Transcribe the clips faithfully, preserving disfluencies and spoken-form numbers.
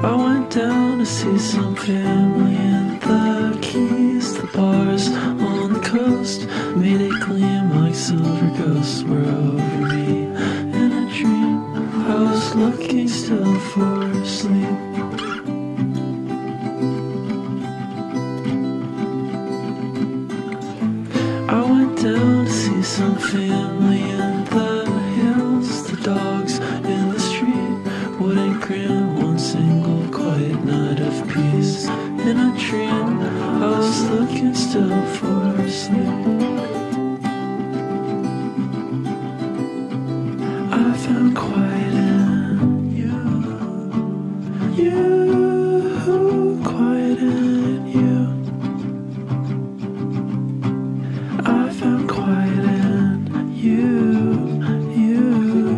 I went down to see some family and the keys, the bars on the coast made it gleam like silver ghosts were over me. In a dream, I was looking still for sleep. I went down to see some family in the hills, the dogs in the street wouldn't grant one single quiet night of peace. In a dream, I was looking still for sleep. I found quiet in you, you, quiet in you. I found quiet in you, you.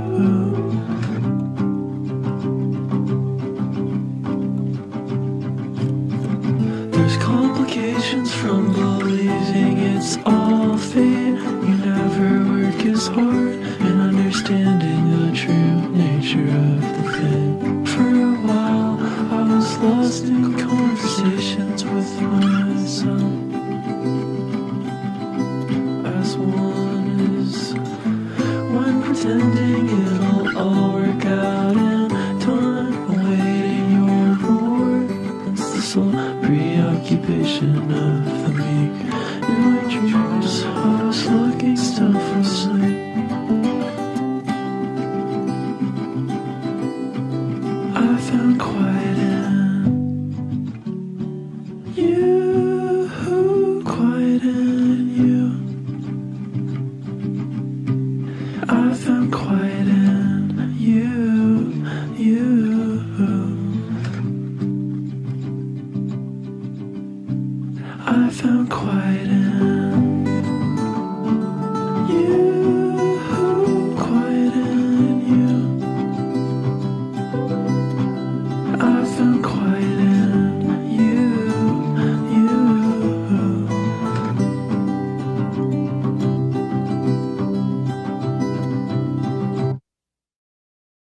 There's complications from believing it's all fate. You never work as hard in understanding the true nature of the thing. For a while, I was lost in conversations with myself. As one is, when pretending it'll all work out in time, awaiting your reward. It's the sole preoccupation of the meek. In my dreams, I was looking still for sleep. I found quiet in you, quiet in you. I found quiet in you, you. I found quiet.